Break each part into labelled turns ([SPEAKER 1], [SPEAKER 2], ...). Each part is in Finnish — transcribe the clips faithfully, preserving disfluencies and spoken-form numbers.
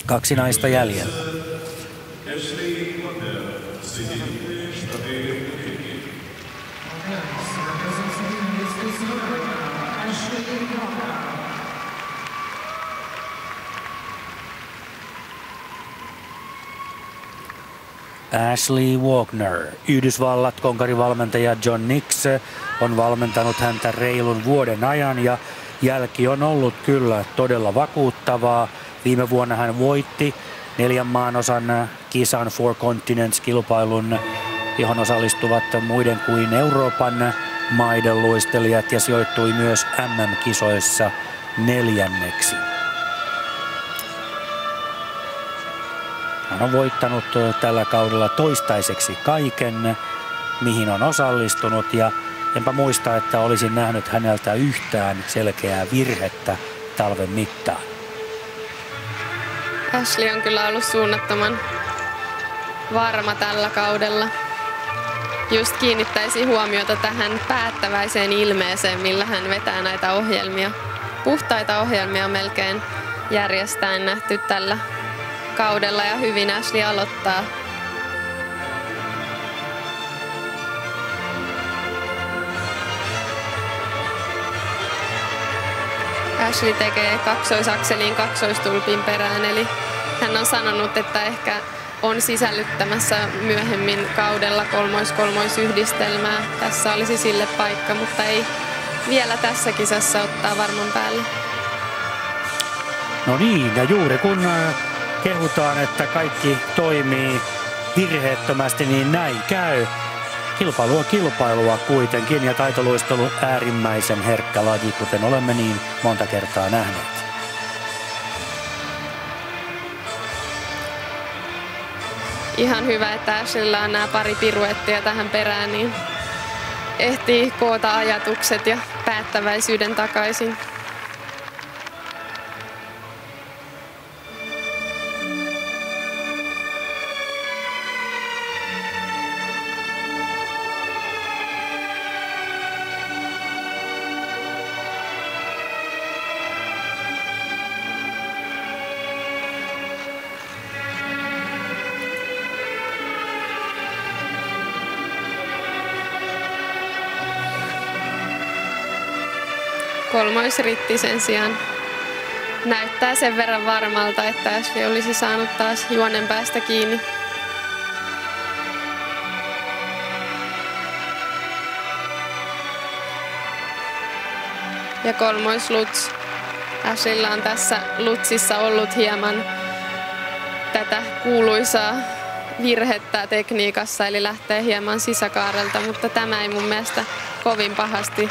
[SPEAKER 1] Kaksi naista jäljellä. Ashley Wagner. Yhdysvallat konkarivalmentaja John Nix on valmentanut häntä reilun vuoden ajan ja jälki on ollut kyllä todella vakuuttavaa. Viime vuonna hän voitti neljän maanosan kisan Four Continents-kilpailun, johon osallistuvat muiden kuin Euroopan maiden luistelijat, ja sijoittui myös M M-kisoissa neljänneksi. Hän on voittanut tällä kaudella toistaiseksi kaiken, mihin on osallistunut, ja enpä muista, että olisin nähnyt häneltä yhtään selkeää virhettä talven mittaan.
[SPEAKER 2] Ashley on kyllä ollut suunnattoman varma tällä kaudella. Just kiinnittäisi huomiota tähän päättäväiseen ilmeeseen, millä hän vetää näitä ohjelmia. Puhtaita ohjelmia melkein järjestäen nähty tällä kaudella, ja hyvin Ashley aloittaa. Ashley tekee kaksoisakseliin kaksoistulpin perään, eli hän on sanonut, että ehkä on sisällyttämässä myöhemmin kaudella kolmois-kolmoisyhdistelmää. Tässä olisi sille paikka, mutta ei vielä tässä kisassa ottaa varman päälle.
[SPEAKER 1] No niin, ja juuri kun kehutaan, että kaikki toimii virheettömästi, niin näin käy. Kilpailu on kilpailua kuitenkin, ja taitoluistelu äärimmäisen herkkä laji, kuten olemme niin monta kertaa nähneet.
[SPEAKER 2] Ihan hyvä, että Ashleylla on nämä pari piruettia tähän perään, niin ehtii koota ajatukset ja päättäväisyyden takaisin. Kolmoisritti sen sijaan näyttää sen verran varmalta, että Ashley olisi saanut taas juonen päästä kiinni. Ja kolmoisluts. Ashleylla on tässä lutsissa ollut hieman tätä kuuluisaa virhettä tekniikassa, eli lähtee hieman sisäkaarelta, mutta tämä ei mun mielestä kovin pahasti.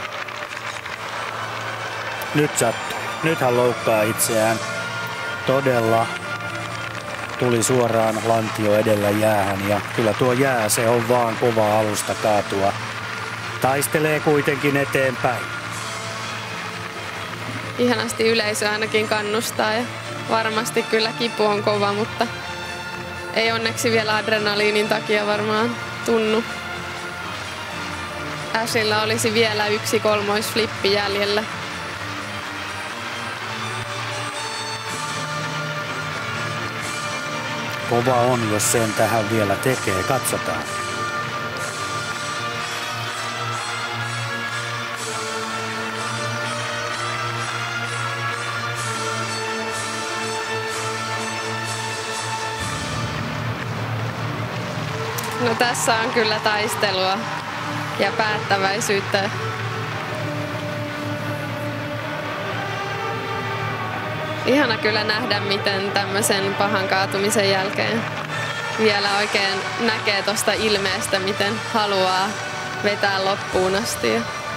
[SPEAKER 1] Nyt sattuu. Nyt hän loukkaa itseään. Todella tuli suoraan lantio edellä jäähän, ja kyllä tuo jää, se on vaan kova alusta kaatua. Taistelee kuitenkin eteenpäin.
[SPEAKER 2] Ihanasti yleisö ainakin kannustaa, ja varmasti kyllä kipu on kova, mutta ei onneksi vielä adrenaliinin takia varmaan tunnu. Ashleylla olisi vielä yksi kolmoisflippi jäljellä.
[SPEAKER 1] Kova on, jos sen tähän vielä tekee. Katsotaan.
[SPEAKER 2] No tässä on kyllä taistelua ja päättäväisyyttä. Ihana kyllä nähdä, miten tämmöisen pahan kaatumisen jälkeen vielä oikein näkee tuosta ilmeestä, miten haluaa vetää loppuun asti.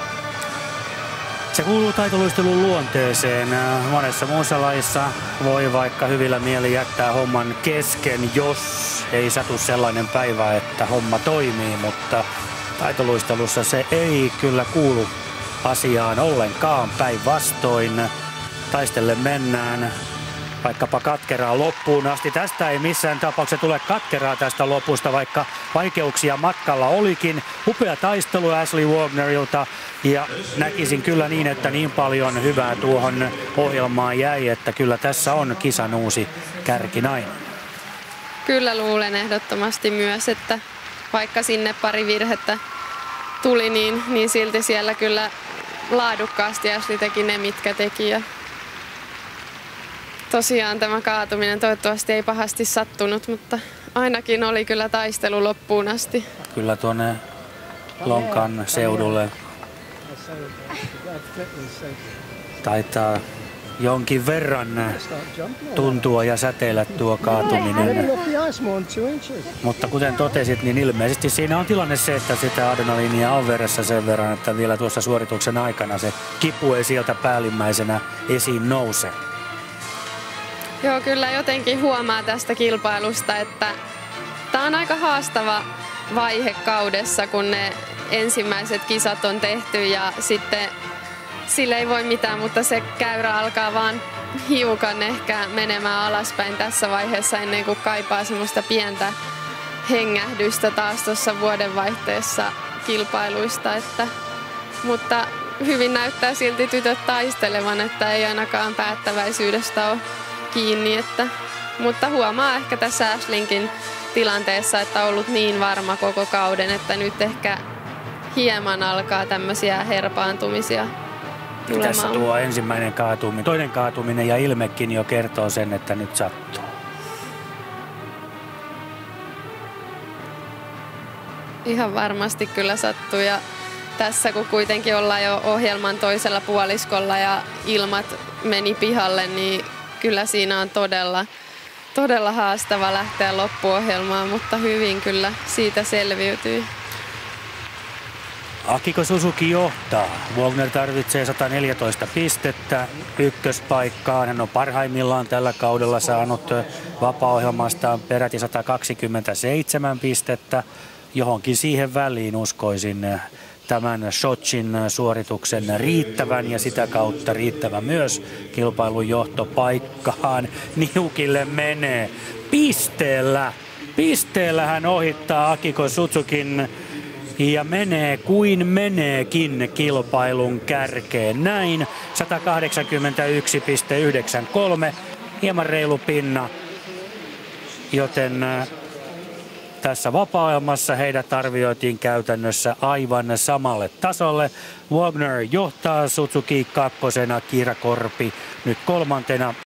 [SPEAKER 1] Se kuuluu taitoluistelun luonteeseen. Monessa muussa lajissa voi vaikka hyvillä mieli jättää homman kesken, jos ei satu sellainen päivä, että homma toimii, mutta taitoluistelussa se ei kyllä kuulu asiaan ollenkaan, päinvastoin. Taistelle mennään vaikkapa katkeraa loppuun asti. Tästä ei missään tapauksessa tule katkeraa tästä lopusta, vaikka vaikeuksia matkalla olikin. Upea taistelu Ashley Wagnerilta ja näkisin kyllä niin, että niin paljon hyvää tuohon ohjelmaan jäi, että kyllä tässä on kisan uusi kärkinainen.
[SPEAKER 2] Kyllä luulen ehdottomasti myös, että vaikka sinne pari virhettä tuli, niin, niin silti siellä kyllä laadukkaasti Ashley teki ne, mitkä teki. Ja tosiaan tämä kaatuminen toivottavasti ei pahasti sattunut, mutta ainakin oli kyllä taistelu loppuun asti.
[SPEAKER 1] Kyllä tuonne lonkan seudulle taitaa jonkin verran tuntua ja säteillä tuo kaatuminen. Mutta kuten totesit, niin ilmeisesti siinä on tilanne se, että sitä adrenaliinia on veressä sen verran, että vielä tuossa suorituksen aikana se kipu ei sieltä päällimmäisenä esiin nouse.
[SPEAKER 2] Joo, kyllä jotenkin huomaa tästä kilpailusta, että tämä on aika haastava vaihe kaudessa, kun ne ensimmäiset kisat on tehty ja sitten sille ei voi mitään, mutta se käyrä alkaa vaan hiukan ehkä menemään alaspäin tässä vaiheessa ennen kuin kaipaa semmoista pientä hengähdystä taas tuossa vuodenvaihteessa kilpailuista. Että, mutta hyvin näyttää silti tytöt taistelevan, että ei ainakaan päättäväisyydestä ole kiinni. Että, mutta huomaa ehkä tässä Ashleynkin tilanteessa, että on ollut niin varma koko kauden, että nyt ehkä hieman alkaa tämmöisiä herpaantumisia tulemaan.
[SPEAKER 1] Tässä tuo ensimmäinen kaatuminen, toinen kaatuminen ja ilmekin jo kertoo sen, että nyt sattuu.
[SPEAKER 2] Ihan varmasti kyllä sattuu ja tässä kun kuitenkin ollaan jo ohjelman toisella puoliskolla ja ilmat meni pihalle, niin kyllä siinä on todella, todella haastava lähteä loppuohjelmaan, mutta hyvin kyllä siitä selviytyy.
[SPEAKER 1] Akiko Suzuki johtaa. Wagner tarvitsee sata neljätoista pistettä ykköspaikkaan. Hän on parhaimmillaan tällä kaudella saanut vapaa-ohjelmastaan peräti sata kaksikymmentäseitsemän pistettä. Johonkin siihen väliin uskoisin tämän Sochin suorituksen riittävän ja sitä kautta riittävän myös kilpailun johtopaikkaan. Niukille menee pisteellä. Pisteellä hän ohittaa Akiko Suzukin ja menee kuin meneekin kilpailun kärkeen. Näin sata kahdeksankymmentäyksi pilkku yhdeksänkymmentäkolme, hieman reilu pinna, joten tässä vapaa-ajamassa heidät arvioitiin käytännössä aivan samalle tasolle. Wagner johtaa, Suzuki kakkosena, Kira Korpi nyt kolmantena.